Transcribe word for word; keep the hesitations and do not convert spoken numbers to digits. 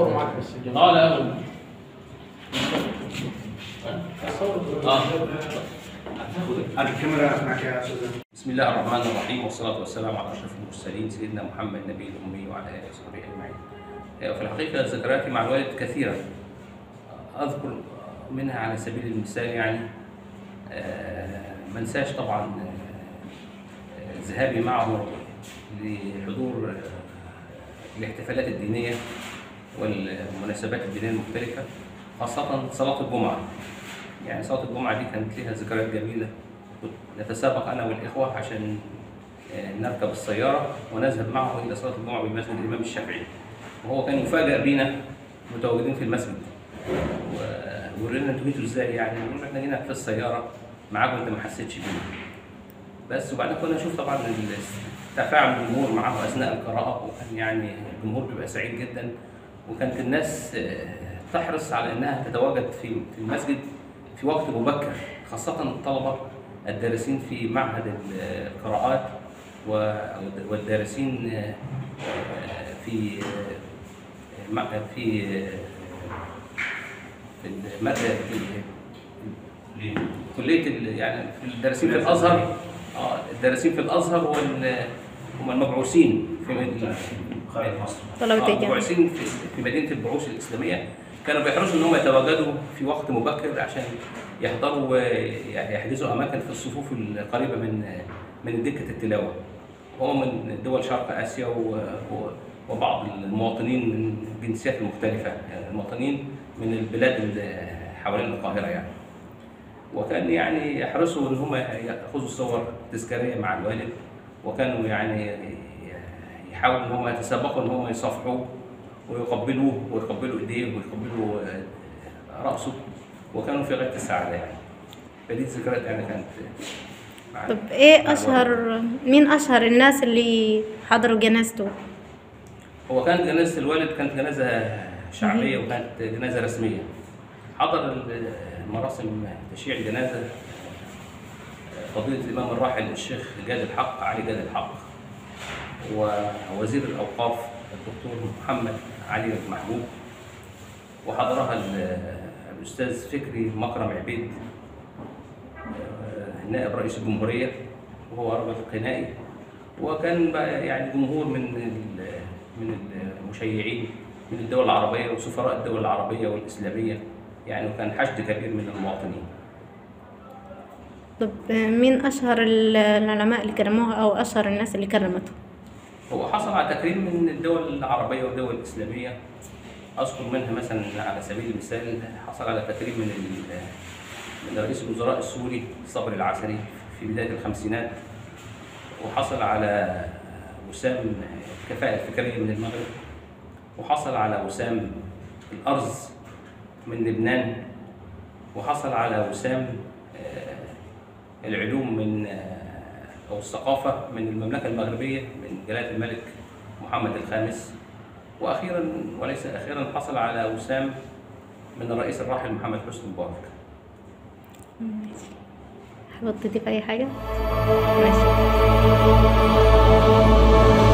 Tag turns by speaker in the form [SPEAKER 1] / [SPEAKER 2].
[SPEAKER 1] اصور معاك بس.
[SPEAKER 2] اه لا اه
[SPEAKER 1] الكاميرا معك يا استاذ.
[SPEAKER 2] بسم الله الرحمن الرحيم، والصلاة والسلام على أشرف المرسلين سيدنا محمد النبي الأمي وعلى آله وصحبه أجمعين. في الحقيقة ذكرياتي مع الوالد كثيرة، أذكر منها على سبيل المثال يعني ما انساش طبعا ذهابي معه لحضور الاحتفالات الدينية والمناسبات الدينية المختلفة، خاصة صلاة الجمعة. يعني صلاة الجمعة دي كانت لها ذكريات جميلة، نتسابق أنا والإخوة عشان نركب السيارة ونذهب معه إلى صلاة الجمعة بمسجد الإمام الشافعي، وهو كان يفاجأ بينا متواجدين في المسجد وورينا انتوا جيتوا ازاي، يعني نقول احنا جينا في السيارة معاكم انت ما حسيتش بينا. بس وبعدين كنا نشوف طبعا تفاعل الجمهور معه أثناء القراءة، وكان يعني الجمهور بيبقى سعيد جدا، وكانت الناس تحرص على انها تتواجد في في المسجد في وقت مبكر، خاصة الطلبة الدارسين في معهد القراءات والدارسين في في في كلية يعني في الدارسين في الأزهر، اه الدارسين في الأزهر هم المبعوثين في خارج مصر، المبعوثين في مدينة البعوث الإسلامية، كانوا بيحرصوا ان هم يتواجدوا في وقت مبكر عشان يحضروا ويحجزوا اماكن في الصفوف القريبه من من دكه التلاوه. هم من دول شرق اسيا وبعض المواطنين من الجنسيات المختلفه، يعني المواطنين من البلاد اللي حوالين القاهره يعني. وكان يعني يحرصوا ان هم ياخذوا صور تذكاريه مع الوالد، وكانوا يعني يحاولوا ان هم يتسابقوا ان هم يصافحوه ويقبلوه ويقبلوا ايديه ويقبلوا راسه، وكانوا في غايه السعاده يعني. فدي الذكريات يعني كانت.
[SPEAKER 3] طب ايه اشهر مين اشهر الناس اللي حضروا جنازته؟
[SPEAKER 2] هو كانت جنازه الوالد كانت جنازه شعبيه وكانت جنازه رسميه. حضر مراسم تشييع الجنازه فضيله الامام الراحل الشيخ جاد الحق علي جاد الحق، ووزير الاوقاف الدكتور محمد علي محبوب، وحضرها الاستاذ فكري مكرم عبيد نائب رئيس الجمهوريه وهو رجل قنائي، وكان بقى يعني جمهور من من المشيعين من الدول العربيه وسفراء الدول العربيه والاسلاميه يعني، وكان حشد كبير من المواطنين.
[SPEAKER 3] طب مين اشهر العلماء اللي كرموها او اشهر الناس اللي كرمته؟
[SPEAKER 2] هو حصل على تكريم من الدول العربية والدول الإسلامية، أذكر منها مثلا على سبيل المثال حصل على تكريم من من رئيس الوزراء السوري صبري العسري في بداية الخمسينات، وحصل على وسام الكفاءة الفكرية من المغرب، وحصل على وسام الأرز من لبنان، وحصل على وسام العلوم من أو الثقافة من المملكة المغربية من جلالة الملك محمد الخامس، وأخيرا وليس أخيرا حصل على وسام من الرئيس الراحل محمد حسني مبارك.
[SPEAKER 3] حابب تضيف أي حاجة؟ ماشي.